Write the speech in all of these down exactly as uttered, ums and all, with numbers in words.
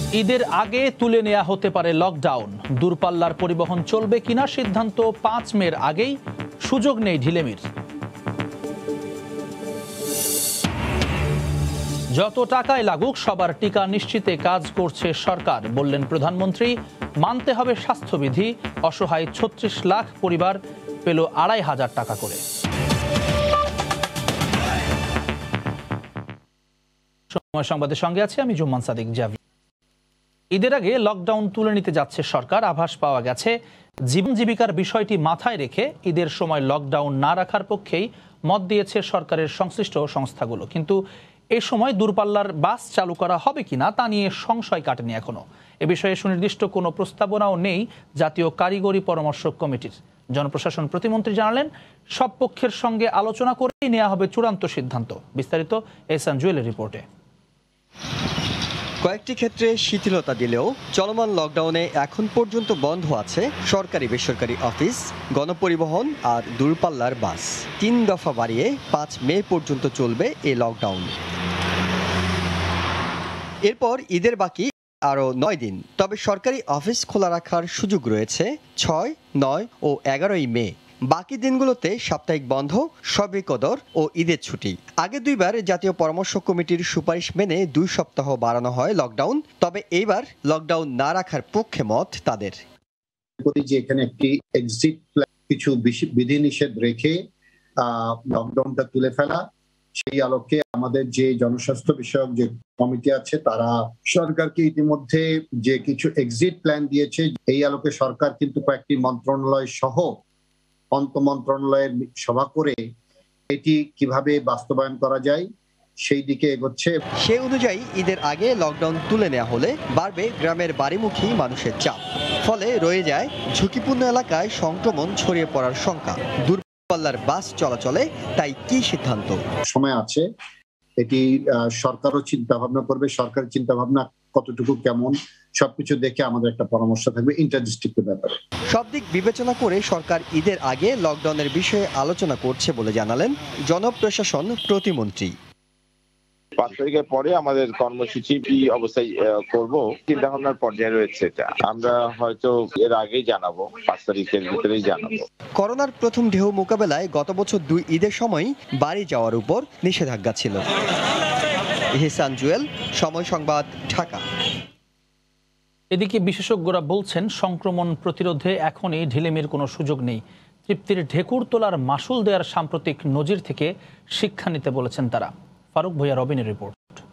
ঈদের আগে তুলে নেওয়া হতে পারে লকডাউন। দূরপাল্লার পরিবহন চলবে কিনা সিদ্ধান্ত পাঁচ মের আগেই, সুযোগ নেই ঢিলেমির। যত টাকায় লাগুক সবার টিকা নিশ্চিতে কাজ করছে সরকার, বললেন প্রধানমন্ত্রী। মানতে হবে স্বাস্থ্যবিধি। অসহায় ছত্রিশ লাখ পরিবার পেল আড়াই হাজার টাকা করে। সময় সংবাদের সঙ্গে আছে আমি জুম্মান সাদিক জাভি। ঈদের আগে লকডাউন তুলে নিতে যাচ্ছে সরকার। আভাস পাওয়া গেছে জীবন জীবিকার বিষয়টি মাথায় রেখে ঈদের সময় লকডাউন না রাখার পক্ষেই মত দিয়েছে সরকারের সংশ্লিষ্ট সংস্থাগুলো। কিন্তু এ সময় দূরপাল্লার বাস চালু করা হবে কিনা তা নিয়ে সংশয় কাটেনি এখনো। এ বিষয়ে সুনির্দিষ্ট কোনো প্রস্তাবনাও নেই জাতীয় কারিগরি পরামর্শ কমিটির। জনপ্রশাসন প্রতিমন্ত্রী জানালেন, সব পক্ষের সঙ্গে আলোচনা করেই নেওয়া হবে চূড়ান্ত সিদ্ধান্ত। বিস্তারিত এহসান জুয়েলের রিপোর্টে। কয়েকটি ক্ষেত্রে শিথিলতা দিলেও চলমান লকডাউনে এখন পর্যন্ত বন্ধ আছে সরকারি বেসরকারি অফিস, গণপরিবহন আর দূরপাল্লার বাস। তিন দফা বাড়িয়ে পাঁচ মে পর্যন্ত চলবে এই লকডাউন। এরপর ঈদের বাকি আরও নয় দিন। তবে সরকারি অফিস খোলা রাখার সুযোগ রয়েছে ছয়, নয় ও এগারোই মে। বাকি দিনগুলোতে সাপ্তাহিক বন্ধ, শবে কদর ও ঈদের ছুটি। আগে দুইবার জাতীয় পরামর্শ কমিটির সুপারিশ মেনে দুই সপ্তাহ বাড়ানো হয় লকডাউন। তবে এইবার লকডাউন না রাখার পক্ষে মত তাদের। যে এখানে একটি এক্সিট প্ল্যান, কিছু বিধিনিষেধ রেখে লকডাউনটা তুলে ফেলা, সেই আলোকে আমাদের যে জনস্বাস্থ্য বিষয়ক যে কমিটি আছে তারা সরকারকে ইতিমধ্যে যে কিছু এক্সিট প্ল্যান দিয়েছে। এই আলোকে সরকার কিন্তু কয়েকটি মন্ত্রণালয় সহ অন্ত মন্ত্রণালয়ের সভা করে এটি কিভাবে বাস্তবায়ন করা যায় সেই দিকে এগোচ্ছে। সেই অনুযায়ী ঈদের আগে লকডাউন তুলে নেওয়া হলে বাড়বে গ্রামের বাড়িমুখী মানুষের চাপ। ফলে রয়ে যায় ঝুঁকিপূর্ণ এলাকায় সংক্রমণ ছড়িয়ে পড়ার শঙ্কা। দূরপাল্লার বাস চলাচলে তাই কি সিদ্ধান্ত? সময় আছে, এটি সরকারও চিন্তা ভাবনা করবে। সরকারের চিন্তা ভাবনা কতটুকু কেমন সবকিছু দেখে আমাদের একটা পরামর্শ থাকবে ইন্টারডিস্ট্রিক্টের ব্যাপারে। সব দিক বিবেচনা করে সরকার ঈদের আগে লকডাউনের বিষয়ে আলোচনা করছে বলে জানালেন জনপ্রশাসন প্রতিমন্ত্রী। পাঁচ তারিখের পরে আমাদের কর্মসূচি কি অবস্থায় করব চিন্তা ভাবনার পর্যায়ে রয়েছে। এটা আমরা হয়তো এর আগেই জানাবো, পাঁচ তারিখের ভিতরেই জানাবো। করোনার প্রথম ঢেউ মোকাবেলায় গত বছর দুই ঈদের সময় বাড়ি যাওয়ার উপর নিষেধাজ্ঞা ছিল। এহসান জুয়েল, সময় সংবাদ, ঢাকা। এদিকে বিশেষজ্ঞরা বলছেন, সংক্রমণ প্রতিরোধে এখনই ঢিলেমির কোনো সুযোগ নেই। তৃপ্তির ঢেকুর তোলার মাসুল দেওয়ার সাম্প্রতিক নজির থেকে শিক্ষা নিতে বলেছেন তারা। ফারুক ভূঁইয়া রবিনের রিপোর্ট।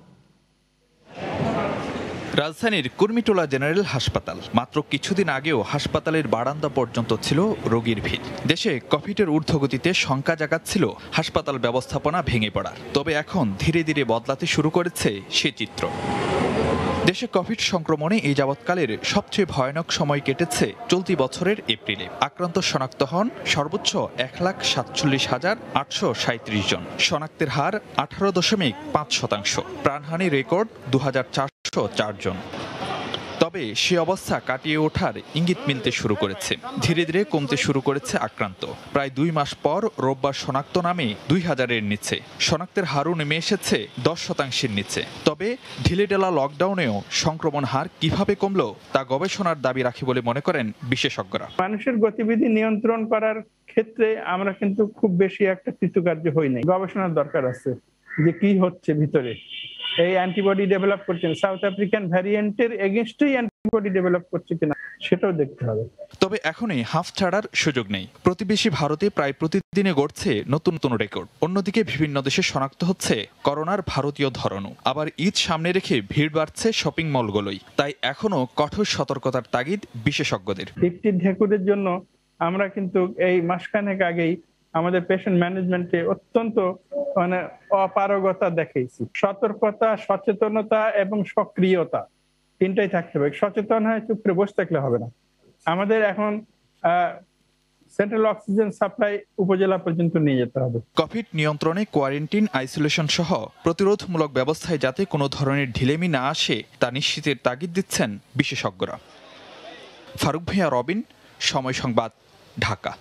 রাজধানীর কুর্মিটোলা জেনারেল হাসপাতাল। মাত্র কিছুদিন আগেও হাসপাতালের বারান্দা পর্যন্ত ছিল রোগীর ভিড়। দেশে কোভিডের ঊর্ধ্বগতিতে শঙ্কা জাগাচ্ছিল হাসপাতাল ব্যবস্থাপনা ভেঙে পড়ার। তবে এখন ধীরে ধীরে বদলাতে শুরু করেছে সে চিত্র। দেশে কোভিড সংক্রমণে এই যাবৎকালের সবচেয়ে ভয়ানক সময় কেটেছে চলতি বছরের এপ্রিলে। আক্রান্ত শনাক্ত হন সর্বোচ্চ এক লাখ সাতচল্লিশ হাজার আটশো সাঁত্রিশ জন। শনাক্তের হার আঠারো দশমিক পাঁচ শতাংশ। প্রাণহানি রেকর্ড দু হাজার চারশো চার জন। তবে সে অবস্থা কাটিয়ে ওঠার ইঙ্গিত মিলতে শুরু করেছে। ধীরে ধীরে কমতে শুরু করেছে আক্রান্ত। প্রায় দুই মাস পর রোববার শনাক্ত নামে দুই হাজারের নিচে। শনাক্তের হারও নেমে এসেছে দশ শতাংশের নিচে। তবে ঢিলেঢালা লকডাউনেও সংক্রমণ হার কিভাবে কমলো তা গবেষণার দাবি রাখে বলে মনে করেন বিশেষজ্ঞরা। মানুষের গতিবিধি নিয়ন্ত্রণ করার ক্ষেত্রে আমরা কিন্তু খুব বেশি একটা কৃতকার্য হই নাই। গবেষণার দরকার আছে যে কি হচ্ছে ভিতরে। এই অ্যান্টিবডি ডেভেলপ করছেন, সাউথ আফ্রিকান ভ্যারিয়েন্টের এগেইনস্টই অ্যান্টিবডি ডেভেলপ করছে কিনা সেটাও দেখতে হবে। তবে এখনই হাফ ছাড়ার সুযোগ নেই। প্রতিবেশী ভারতে প্রায় প্রতিদিনে গড়ছে নতুন নতুন রেকর্ড। অন্যদিকে বিভিন্ন দেশে শনাক্ত হচ্ছে করোনার ভারতীয় ধরনও। আবার ঈদ সামনে রেখে ভিড় বাড়ছে শপিং মলগুলোই। তাই এখনো কঠোর সতর্কতার তাগিদ বিশেষজ্ঞদের। তৃপ্তির ঢেকুরের জন্য আমরা কিন্তু এই মাসখানেক আগেই আমাদের পেশেন্ট ম্যানেজমেন্টে অত্যন্ত মানে অপারগতা দেখিয়েছি। সতর্কতা, সচেতনতা এবং সক্রিয়তা তিনটাই থাকতে হবে। সচেতন হয়ে চুপ করে বসে থাকলে হবে না। আমাদের এখন সেন্ট্রাল অক্সিজেন সাপ্লাই উপজেলা পর্যন্ত নিয়ে যেতে হবে। কোভিড নিয়ন্ত্রণে কোয়ারেন্টিন, আইসোলেশন সহ প্রতিরোধমূলক ব্যবস্থায় যাতে কোনো ধরনের ঢিলেমি না আসে তা নিশ্চিতের তাগিদ দিচ্ছেন বিশেষজ্ঞরা। ফারুক ভূঁইয়া, রবিন, সময় সংবাদ, ঢাকা।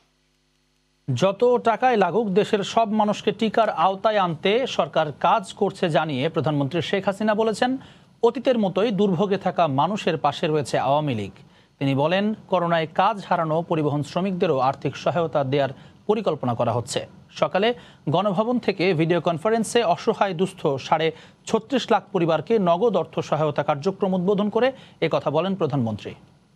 যত টাকায় লাগুক দেশের সব মানুষকে টিকার আওতায় আনতে সরকার কাজ করছে জানিয়ে প্রধানমন্ত্রী শেখ হাসিনা বলেছেন, অতীতের মতোই দুর্ভোগে থাকা মানুষের পাশে রয়েছে আওয়ামী লীগ। তিনি বলেন, করোনায় কাজ হারানো পরিবহন শ্রমিকদেরও আর্থিক সহায়তা দেওয়ার পরিকল্পনা করা হচ্ছে। সকালে গণভবন থেকে ভিডিও কনফারেন্সে অসহায় দুস্থ সাড়ে ছত্রিশ লাখ পরিবারকে নগদ অর্থ সহায়তা কার্যক্রম উদ্বোধন করে একথা বলেন প্রধানমন্ত্রী।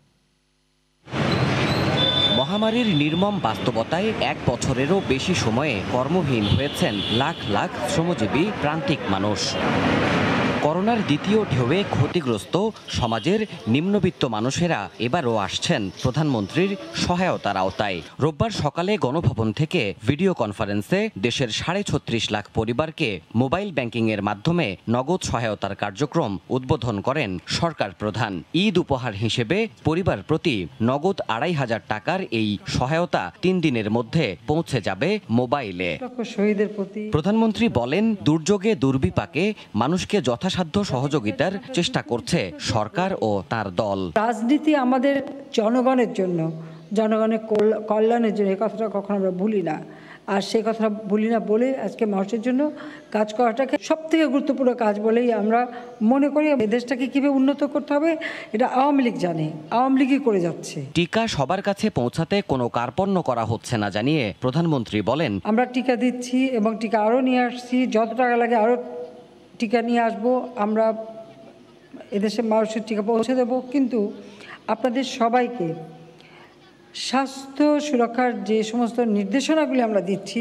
মহামারীর নির্মম বাস্তবতায় এক বছরেরও বেশি সময়ে কর্মহীন হয়েছেন লাখ লাখ শ্রমজীবী প্রান্তিক মানুষ। করোনার দ্বিতীয় ঢেউয়ে ক্ষতিগ্রস্ত সমাজের নিম্নবিত্ত মানুষেরা এবারও আসছেন প্রধানমন্ত্রীর সহায়তার আওতায়। রোববার সকালে গণভবন থেকে ভিডিও কনফারেন্সে দেশের সাড়ে ছত্রিশ লাখ পরিবারকে মোবাইল ব্যাংকিংয়ের মাধ্যমে নগদ সহায়তার কার্যক্রম উদ্বোধন করেন সরকার প্রধান। ঈদ উপহার হিসেবে পরিবার প্রতি নগদ আড়াই হাজার টাকার এই সহায়তা তিন দিনের মধ্যে পৌঁছে যাবে মোবাইলে। প্রধানমন্ত্রী বলেন, দুর্যোগে দুর্বিপাকে মানুষকে যথা সাধ্য সহযোগিতার চেষ্টা করছে সরকার ও তার দল। রাজনীতি আমাদের জনগণের জন্য, জনগণের কল্যাণের জন্য, এই কথাটা কখনো আমরা ভুলি না। আর সেই কথা ভুলি না বলে আজকে মানুষের জন্য কাজ করাটাকে সব থেকে গুরুত্বপূর্ণ কাজ বলেই আমরা মনে করি। এই দেশটাকে কীভাবে উন্নত করতে হবে এটা আওয়ামী লীগ জানে, আওয়ামী লীগই করে যাচ্ছে। টিকা সবার কাছে পৌঁছাতে কোনো কার্পণ্য করা হচ্ছে না জানিয়ে প্রধানমন্ত্রী বলেন, আমরা টিকা দিচ্ছি এবং টিকা আরও নিয়ে আসছি, যত টাকা লাগে আরও টিকা নিয়ে আসবো। আমরা এদেশের মানুষের টিকা পৌঁছে দেব, কিন্তু আপনাদের সবাইকে স্বাস্থ্য সুরক্ষার যে সমস্ত নির্দেশনাগুলি আমরা দিচ্ছি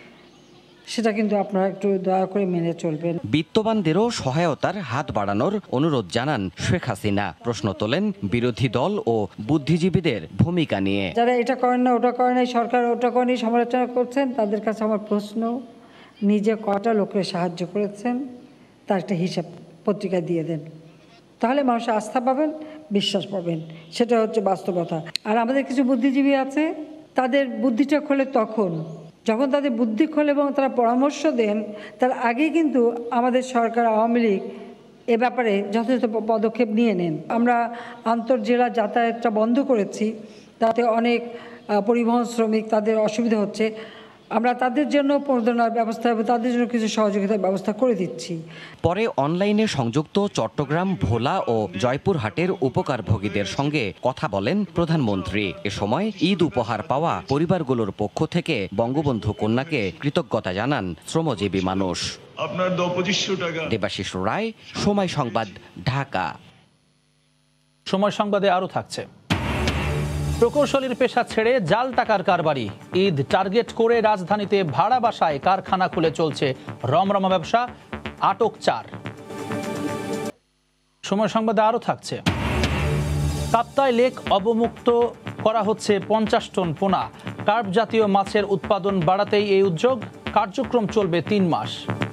সেটা কিন্তু আপনারা একটু দয়া করে মেনে চলবেন। বিত্তবানদেরও সহায়তার হাত বাড়ানোর অনুরোধ জানান শেখ হাসিনা। প্রশ্ন তোলেন বিরোধী দল ও বুদ্ধিজীবীদের ভূমিকা নিয়ে। যারা এটা করেন না, ওটা করেন নাই, সরকার ওটা করেনি, সমালোচনা করছেন, তাদের কাছে আমার প্রশ্ন, নিজে কটা লোকের সাহায্য করেছেন তার একটা হিসাব পত্রিকা দিয়ে দেন, তাহলে মানুষ আস্থা পাবেন, বিশ্বাস পাবেন। সেটা হচ্ছে বাস্তবতা। আর আমাদের কিছু বুদ্ধিজীবী আছে, তাদের বুদ্ধিটা খোলে তখন যখন তাদের বুদ্ধি খোলে এবং তারা পরামর্শ দেন, তার আগেই কিন্তু আমাদের সরকার আওয়ামী লীগ এ ব্যাপারে যথাযথ পদক্ষেপ নিয়ে নেন। আমরা আন্তর্জেলা যাতায়াতটা বন্ধ করেছি, তাতে অনেক পরিবহন শ্রমিক তাদের অসুবিধা হচ্ছে। আমরা তাদের জন্য প্রণোদনার ব্যবস্থা এবং তাদের জন্য কিছু সহযোগিতার ব্যবস্থা করে দিচ্ছি। পরে অনলাইনে সংযুক্ত চট্টগ্রাম, ভোলা ও জয়পুরহাটের উপকারভোগীদের সঙ্গে কথা বলেন প্রধানমন্ত্রী। এ সময় ঈদ উপহার পাওয়া পরিবারগুলোর পক্ষ থেকে বঙ্গবন্ধু কন্যাকে কৃতজ্ঞতা জানান শ্রমজীবী মানুষ। আপনার পঁচিশশো টাকা। দেবাশিস রায়, সময় সংবাদ, ঢাকা। সময় সংবাদে আরও থাকছে, প্রকৌশলীর পেশা ছেড়ে জাল টাকার কারবারি। ঈদ টার্গেট করে রাজধানীতে ভাড়া বাসায় কারখানা খুলে চলছে রমরমা ব্যবসা, আটক চার। সময় সংবাদে আরও থাকছে, কাপ্তাই লেক অবমুক্ত করা হচ্ছে পঞ্চাশ টন পোনা। কার্প জাতীয় মাছের উৎপাদন বাড়াতেই এই উদ্যোগ, কার্যক্রম চলবে তিন মাস।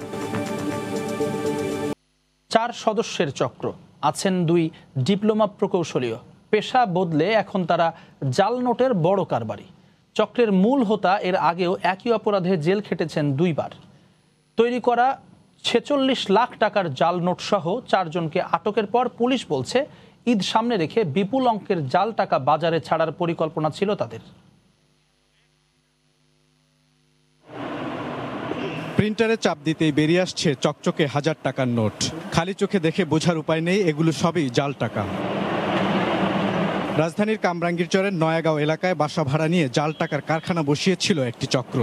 চার সদস্যের চক্র, আছেন দুই ডিপ্লোমা প্রকৌশলীয়। পেশা বদলে এখন তারা জাল নোটের বড় কারবারি। চক্রের মূল হোতা এর আগেও একই অপরাধে জেল খেটেছেন দুইবার। তৈরি করা ছেচল্লিশ লাখ টাকার জাল নোট সহ চারজনকে আটকের পর পুলিশ বলছে, ঈদ সামনে রেখে বিপুল অঙ্কের জাল টাকা বাজারে ছাড়ার পরিকল্পনা ছিল তাদের। প্রিন্টারে চাপ দিতেই বেরিয়ে আসছে চকচকে হাজার টাকার নোট। খালি চোখে দেখে বোঝার উপায় নেই এগুলো সবই জাল টাকা। রাজধানীর কামরাঙ্গীরচরের নয়াগাঁও এলাকায় বাসা ভাড়া নিয়ে জাল টাকার কারখানা বসিয়েছিল একটি চক্র।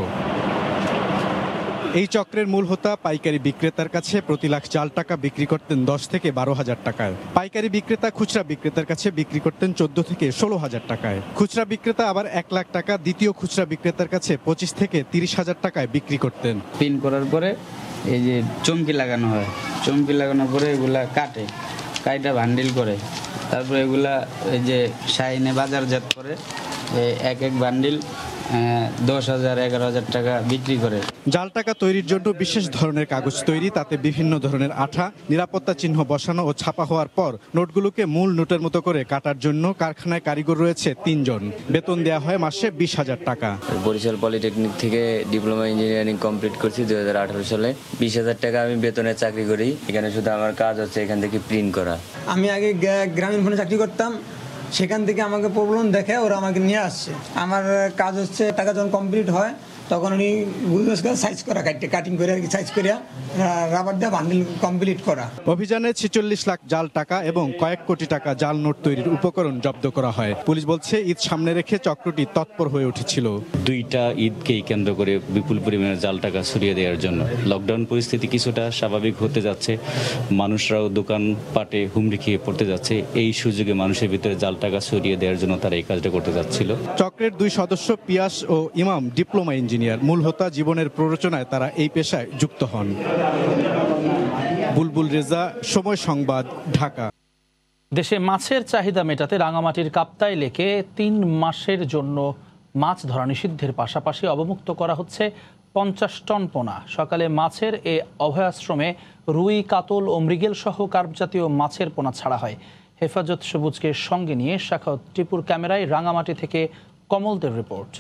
এই চক্রের মূল হোতা পাইকারি বিক্রেতার কাছে প্রতি লাখ জাল টাকা বিক্রি করতেন দশ থেকে বারো হাজার টাকায়। পাইকারি বিক্রেতা খুচরা বিক্রেতার কাছে বিক্রি করতেন চোদ্দ থেকে ষোলো হাজার টাকায়। খুচরা বিক্রেতা আবার এক লাখ টাকা দ্বিতীয় খুচরা বিক্রেতার কাছে পঁচিশ থেকে তিরিশ হাজার টাকায় বিক্রি করতেন। পিন করার পরে এই যে চমকি লাগানো হয়, চমকি লাগানোর পরে এগুলা কাটে, কাইটা বান্ডিল করে, তারপরে এগুলা এই যে শাইনে বাজারজাত করে এক এক বান্ডিল দশ হাজার এগারো হাজার টাকা বিক্রি করে। জাল টাকা তৈরির জন্য বিশেষ ধরনের কাগজ তৈরি, তাতে বিভিন্ন ধরনের আঠা, নিরাপত্তা চিহ্ন বসানো ও ছাপা হওয়ার পর নোটগুলোকে মূল নোটের মতো করে কাটার জন্য কারখানায় কারিগর রয়েছে তিনজন। বেতন দেওয়া হয় মাসে বিশ হাজার টাকা। বরিশাল পলিটেকনিক থেকে ডিপ্লোমা ইঞ্জিনিয়ারিং কমপ্লিট করছি দুই হাজার আঠারো সালে। বিশ হাজার টাকা আমি বেতনে চাকরি করি। এখানে শুধু আমার কাজ হচ্ছে এখান থেকে প্রিন্ট করা। আমি আগে গ্রামীণ ফোনে চাকরি করতাম, সেখান থেকে আমাকে প্রবলেম দেখে ওরা আমাকে নিয়ে আসছে। আমার কাজ হচ্ছে টাকা যখন কমপ্লিট হয় তখন উনি সাইজ করা কাটতে কাটিং করে সাইজ করে রাবার দিয়ে বান্ডিল কমপ্লিট করা। অভিযানে ছেচল্লিশ লাখ জাল টাকা এবং কয়েক কোটি টাকা জাল নোট তৈরির উপকরণ জব্দ করা হয়। পুলিশ বলছে ঈদ সামনে রেখে চক্রটি তৎপর হয়ে উঠেছিল। দুইটা ঈদকেই কেন্দ্র করে বিপুল পরিমাণে জাল টাকা সরিয়ে দেওয়ার জন্য লকডাউন পরিস্থিতি কিছুটা স্বাভাবিক হতে যাচ্ছে, মানুষরাও দোকান পাটে হুমড়ি খেয়ে পড়তে যাচ্ছে। এই সুযোগে মানুষের ভিতরে জাল টাকা সরিয়ে দেওয়ার জন্য তারা এই কাজটা করতে যাচ্ছিল। চক্রের দুই সদস্য পিয়াস ও ইমাম ডিপ্লোমা ইঞ্জিনিয়ার। মূল হোতা জীবনের প্ররোচনায় তারা এই পেশায় যুক্ত হন। বুলবুল রেজা, সময় সংবাদ, ঢাকা। দেশে মাছের চাহিদা মেটাতে রাঙামাটির কাপ্তাই লেকে তিন মাসের জন্য মাছ ধরা নিষিদ্ধের পাশাপাশি অবমুক্ত করা হচ্ছে পঞ্চাশ টন পোনা। সকালে মাছের এ অভয়াশ্রমে রুই, কাতল ও মৃগেল সহ কার্প জাতীয় মাছের পোনা ছাড়া হয়। হেফাজত সবুজকে সঙ্গে নিয়ে শাখাওয়াত টিপুর ক্যামেরায় রাঙামাটি থেকে কমলদের রিপোর্ট।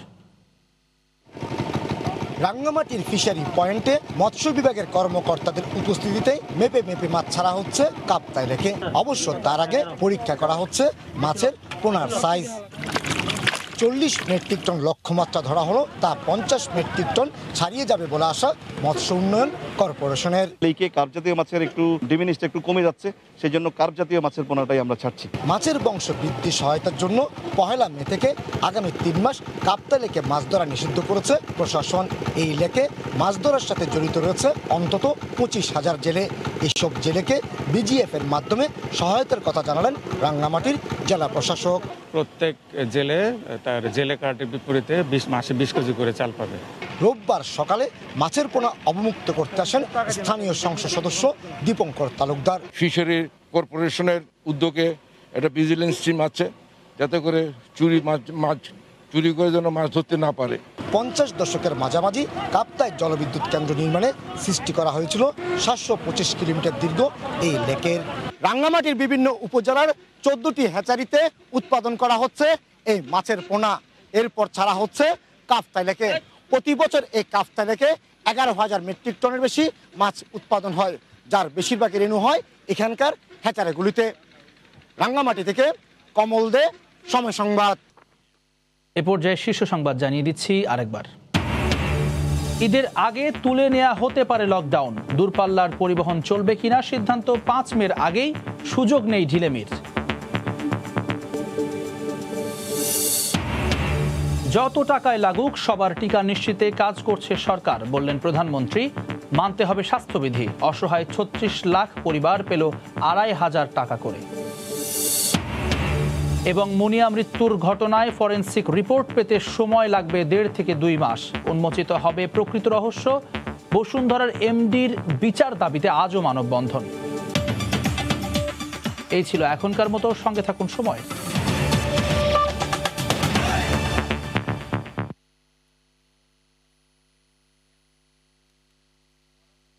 রাঙ্গামাটির ফিশারি পয়েন্টে মৎস্য বিভাগের কর্মকর্তাদের উপস্থিতিতে মেপে মেপে মাছ ছাড়া হচ্ছে কাপ্তাই লেকে। অবশ্য তার আগে পরীক্ষা করা হচ্ছে মাছের পোনার সাইজ। চল্লিশ মেট্রিক টন লক্ষ্যমাত্রা ধরা হলো, তা পঞ্চাশ মেট্রিক টন ছাড়িয়ে যাবে বলে আশা মৎস্য উন্নয়ন কর্পোরেশনের। লেকে কার্প জাতীয় মাছের একটু ডিমিনিশটা একটু কমে যাচ্ছে, সেই জন্য কার্প জাতীয় মাছের পোনাটাই আমরা ছাড়ছি। মাছের বংশ বৃদ্ধি সহায়তার জন্য পহেলা মে থেকে আগামী তিন মাস কাপ্তাই লেকে মাছ ধরা নিষিদ্ধ করেছে প্রশাসন। এই লেকে মাছ ধরার সাথে জড়িত রয়েছে অন্তত পঁচিশ হাজার জেলে। এইসব জেলেকে বিজিএফ এর মাধ্যমে সহায়তার কথা জানালেন রাঙ্গামাটির জেলা প্রশাসক। প্রত্যেক জেলে তার জেলে কার্ডের বিপরীতে বিশ মাসে বিশ কেজি করে চাল পাবে। রোববার সকালে মাছের পোনা অবমুক্ত করতে আসেন স্থানীয় সংসদ সদস্য দীপঙ্কর তালুকদার। ফিশারি কর্পোরেশনের উদ্যোগে একটা ভিজিলেন্স টিম আছে, যাতে করে চুরি মাছ মাছ চুরি করে যেন মাছ ধরতে না পারে। পঞ্চাশ দশকের মাঝামাঝি কাপ্তাই জলবিদ্যুৎ কেন্দ্র নির্মাণে সৃষ্টি করা হয়েছিল সাতশো পঁচিশ কিলোমিটার দীর্ঘ এই লেকের। রাঙ্গামাটির বিভিন্ন উপজেলার চোদ্দটি হ্যাচারিতে উৎপাদন করা হচ্ছে এই মাছের পোনা। এরপর ছাড়া হচ্ছে কাপ্তাই লেকে। প্রতি বছর এই কাপ্তাই লেকে এগারো হাজার মেট্রিক টনের বেশি মাছ উৎপাদন হয়, যার বেশিরভাগই রেণু হয় এখানকার হ্যাচারিগুলিতে। রাঙ্গামাটি থেকে কমল দে, সময় সংবাদ। এ পর্যায়ে শীর্ষ সংবাদ জানিয়ে দিচ্ছি আরেকবার। ঈদের আগে তুলে নেওয়া হতে পারে লকডাউন। দূরপাল্লার পরিবহন চলবে কিনা সিদ্ধান্ত পাঁচ মের আগেই, সুযোগ নেই ঢিলেমির। যত টাকায় লাগুক সবার টিকা নিশ্চিতে কাজ করছে সরকার, বললেন প্রধানমন্ত্রী। মানতে হবে স্বাস্থ্যবিধি। অসহায় ছত্রিশ লাখ পরিবার পেল আড়াই হাজার টাকা করে। এবং মুনিয়া মৃত্যুর ঘটনায় ফরেনসিক রিপোর্ট পেতে সময় লাগবে দেড় থেকে দুই মাস। উন্মোচিত হবে প্রকৃত রহস্য। বসুন্ধরার এমডির বিচার দাবিতে আজও মানববন্ধন। এই ছিল এখনকার মতো। সঙ্গে থাকুন সময়।